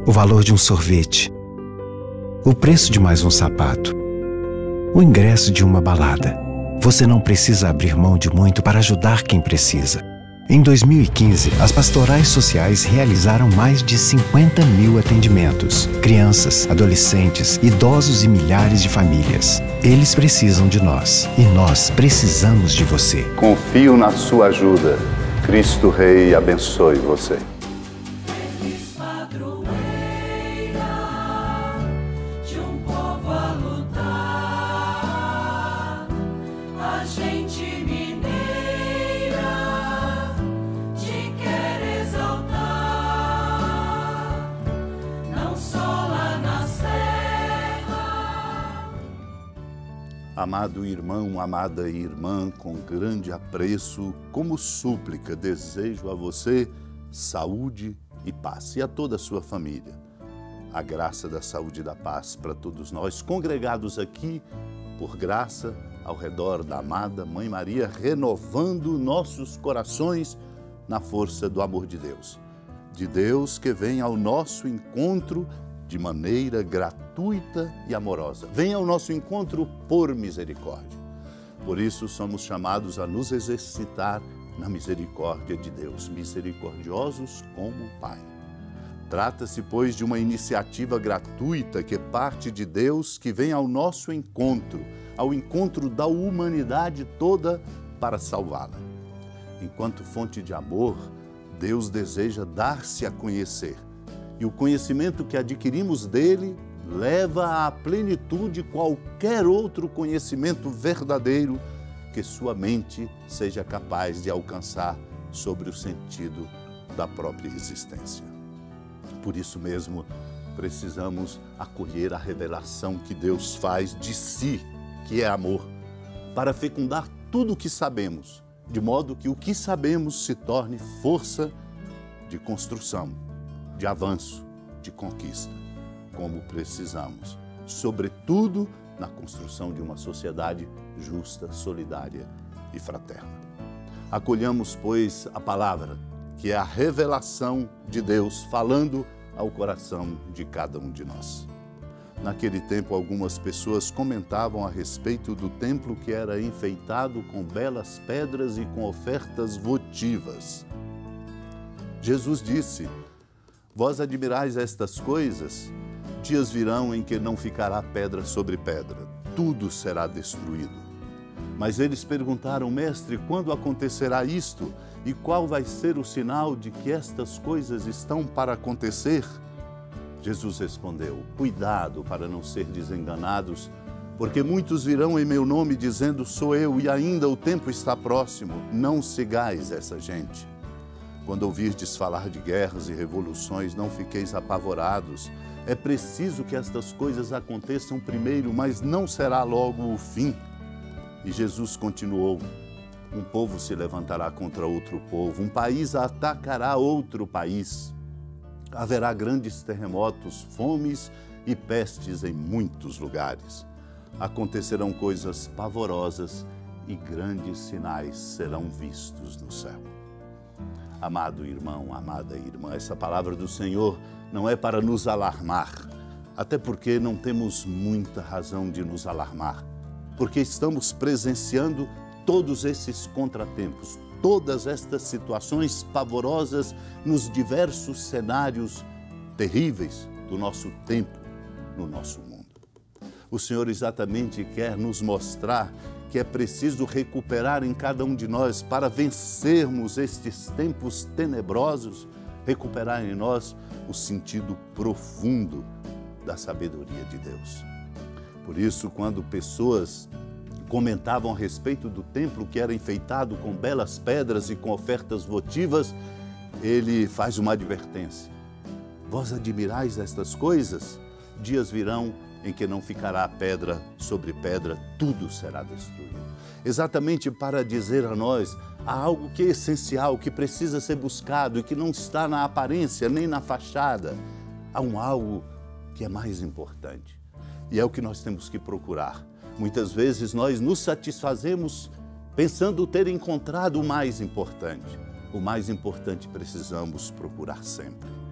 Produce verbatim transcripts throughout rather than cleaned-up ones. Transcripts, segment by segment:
o valor de um sorvete, o preço de mais um sapato, o ingresso de uma balada. Você não precisa abrir mão de muito para ajudar quem precisa. Em dois mil e quinze, as pastorais sociais realizaram mais de cinquenta mil atendimentos. Crianças, adolescentes, idosos e milhares de famílias. Eles precisam de nós e nós precisamos de você. Confio na sua ajuda. Cristo Rei abençoe você. Amado irmão, amada irmã, com grande apreço, como súplica, desejo a você saúde e paz, e a toda a sua família. A graça da saúde e da paz para todos nós, congregados aqui, por graça, ao redor da amada Mãe Maria, renovando nossos corações na força do amor de Deus. De Deus que vem ao nosso encontro de maneira gratuita e amorosa. Venha ao nosso encontro por misericórdia. Por isso somos chamados a nos exercitar na misericórdia de Deus, misericordiosos como o Pai. Trata-se, pois, de uma iniciativa gratuita que parte de Deus, que vem ao nosso encontro, ao encontro da humanidade toda para salvá-la. Enquanto fonte de amor, Deus deseja dar-se a conhecer. E o conhecimento que adquirimos dele leva à plenitude qualquer outro conhecimento verdadeiro que sua mente seja capaz de alcançar sobre o sentido da própria existência. Por isso mesmo, precisamos acolher a revelação que Deus faz de si, que é amor, para fecundar tudo o que sabemos, de modo que o que sabemos se torne força de construção, de avanço, de conquista, como precisamos, sobretudo na construção de uma sociedade justa, solidária e fraterna. Acolhamos, pois, a palavra, que é a revelação de Deus falando ao coração de cada um de nós. Naquele tempo, algumas pessoas comentavam a respeito do templo que era enfeitado com belas pedras e com ofertas votivas. Jesus disse: vós admirais estas coisas? Dias virão em que não ficará pedra sobre pedra, tudo será destruído. Mas eles perguntaram: mestre, quando acontecerá isto? E qual vai ser o sinal de que estas coisas estão para acontecer? Jesus respondeu: cuidado para não ser desenganados, porque muitos virão em meu nome dizendo: sou eu, e ainda o tempo está próximo. Não sigais essa gente. Quando ouvirdes falar de guerras e revoluções, não fiqueis apavorados. É preciso que estas coisas aconteçam primeiro, mas não será logo o fim. E Jesus continuou: um povo se levantará contra outro povo, um país atacará outro país. Haverá grandes terremotos, fomes e pestes em muitos lugares. Acontecerão coisas pavorosas e grandes sinais serão vistos no céu. Amado irmão, amada irmã, essa palavra do Senhor não é para nos alarmar, até porque não temos muita razão de nos alarmar, porque estamos presenciando todos esses contratempos, todas estas situações pavorosas nos diversos cenários terríveis do nosso tempo, no nosso mundo. O Senhor exatamente quer nos mostrar que é preciso recuperar em cada um de nós para vencermos estes tempos tenebrosos, recuperar em nós o sentido profundo da sabedoria de Deus. Por isso, quando pessoas comentavam a respeito do templo que era enfeitado com belas pedras e com ofertas votivas, ele faz uma advertência: vós admirais estas coisas? Dias virão em que não ficará pedra sobre pedra, tudo será destruído. Exatamente para dizer a nós, há algo que é essencial, que precisa ser buscado e que não está na aparência nem na fachada. Há um algo que é mais importante e é o que nós temos que procurar. Muitas vezes nós nos satisfazemos pensando ter encontrado o mais importante. O mais importante precisamos procurar sempre.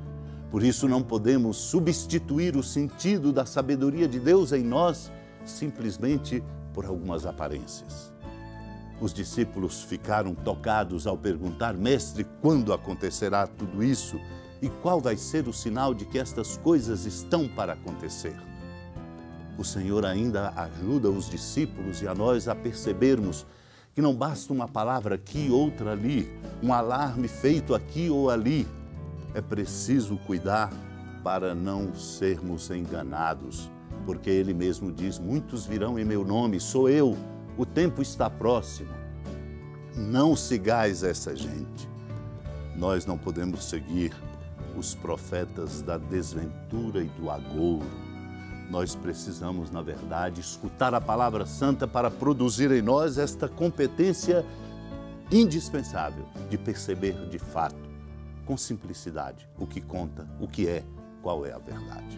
Por isso não podemos substituir o sentido da sabedoria de Deus em nós simplesmente por algumas aparências. Os discípulos ficaram tocados ao perguntar: Mestre, quando acontecerá tudo isso? E qual vai ser o sinal de que estas coisas estão para acontecer? O Senhor ainda ajuda os discípulos e a nós a percebermos que não basta uma palavra aqui, outra ali, um alarme feito aqui ou ali. É preciso cuidar para não sermos enganados, porque Ele mesmo diz: muitos virão em meu nome, sou eu, o tempo está próximo. Não sigais essa gente. Nós não podemos seguir os profetas da desventura e do agouro. Nós precisamos, na verdade, escutar a palavra santa para produzir em nós esta competência indispensável de perceber de fato, com simplicidade, o que conta, o que é, qual é a verdade.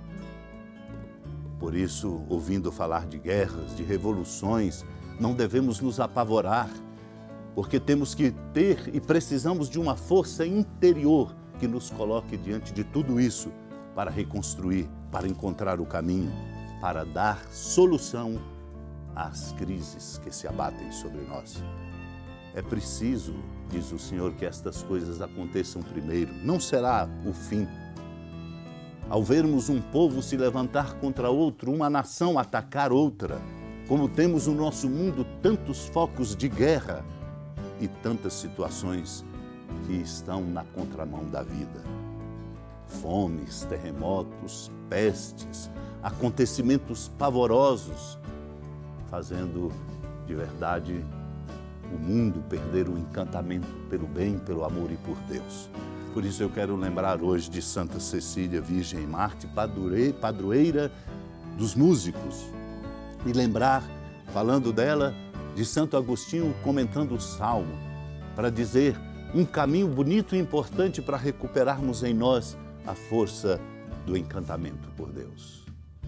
Por isso, ouvindo falar de guerras, de revoluções, não devemos nos apavorar, porque temos que ter e precisamos de uma força interior que nos coloque diante de tudo isso para reconstruir, para encontrar o caminho, para dar solução às crises que se abatem sobre nós. É preciso, diz o Senhor, que estas coisas aconteçam primeiro. Não será o fim. Ao vermos um povo se levantar contra outro, uma nação atacar outra, como temos no nosso mundo tantos focos de guerra e tantas situações que estão na contramão da vida. Fomes, terremotos, pestes, acontecimentos pavorosos, fazendo de verdade o mundo perder o encantamento pelo bem, pelo amor e por Deus. Por isso eu quero lembrar hoje de Santa Cecília, Virgem Marte, padroeira dos músicos, e lembrar, falando dela, de Santo Agostinho comentando o Salmo, para dizer um caminho bonito e importante para recuperarmos em nós a força do encantamento por Deus.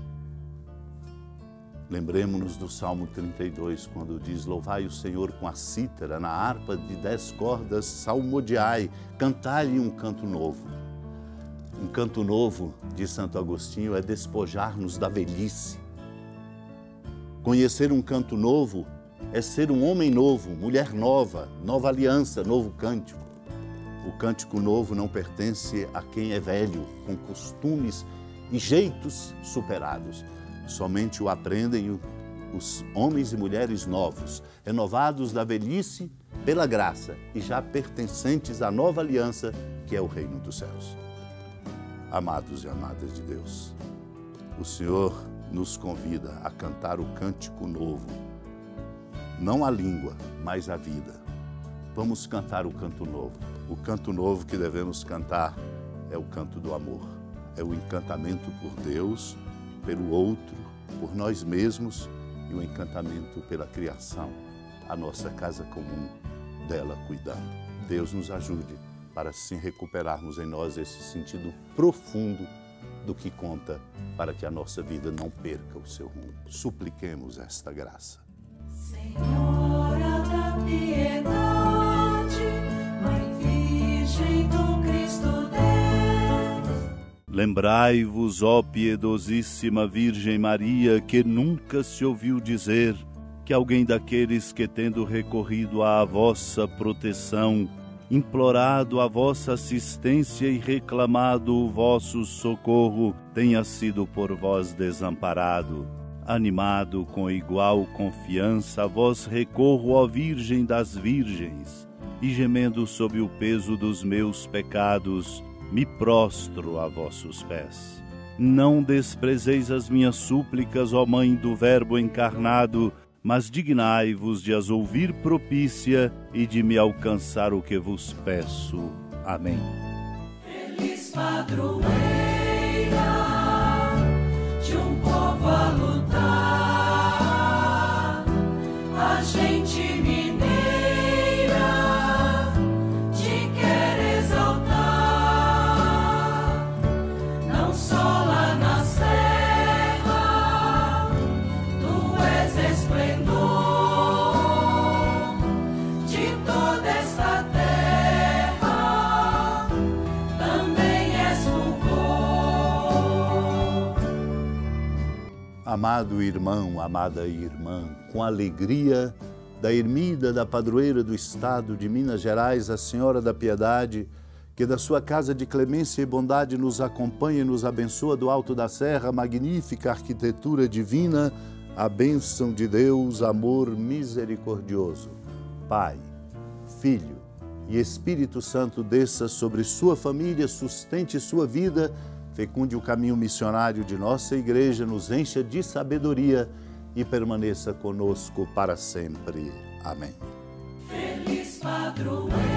Lembremos-nos do Salmo trinta e dois, quando diz: louvai o Senhor com a cítara, na harpa de dez cordas, salmodiai, cantai-lhe um canto novo. Um canto novo, diz Santo Agostinho, é despojar-nos da velhice. Conhecer um canto novo é ser um homem novo, mulher nova, nova aliança, novo cântico. O cântico novo não pertence a quem é velho, com costumes e jeitos superados. Somente o aprendem os homens e mulheres novos, renovados da velhice pela graça e já pertencentes à nova aliança, que é o reino dos céus. Amados e amadas de Deus, o Senhor nos convida a cantar o cântico novo, não a língua, mas a vida. Vamos cantar o canto novo. O canto novo que devemos cantar é o canto do amor. É o encantamento por Deus, pelo outro, por nós mesmos e o encantamento pela criação, a nossa casa comum, dela cuidando. Deus nos ajude para assim recuperarmos em nós esse sentido profundo do que conta, para que a nossa vida não perca o seu rumo. Supliquemos esta graça. Senhora da piedade, Mãe Virgem do Cristo Deus. Lembrai-vos, ó piedosíssima Virgem Maria, que nunca se ouviu dizer que alguém daqueles que, tendo recorrido à vossa proteção, implorado a vossa assistência e reclamado o vosso socorro, tenha sido por vós desamparado. Animado com igual confiança, a vós recorro, ó Virgem das Virgens, e gemendo sob o peso dos meus pecados, me prostro a vossos pés. Não desprezeis as minhas súplicas, ó Mãe do Verbo encarnado, mas dignai-vos de as ouvir propícia e de me alcançar o que vos peço. Amém. Feliz padroeira de um povo a lutar, a gente mineira te quer exaltar, não só lá na serra, tu és esplendor de toda esta terra, também és fulgor amado irmão, amada irmã, com alegria da ermida da padroeira do estado de Minas Gerais, a Senhora da Piedade, que da sua casa de clemência e bondade nos acompanha e nos abençoa do alto da serra, magnífica arquitetura divina, a bênção de Deus, amor misericordioso. Pai, Filho e Espírito Santo desça sobre sua família, sustente sua vida, fecunde o caminho missionário de nossa igreja, nos encha de sabedoria e permaneça conosco para sempre. Amém. Feliz padroeiro.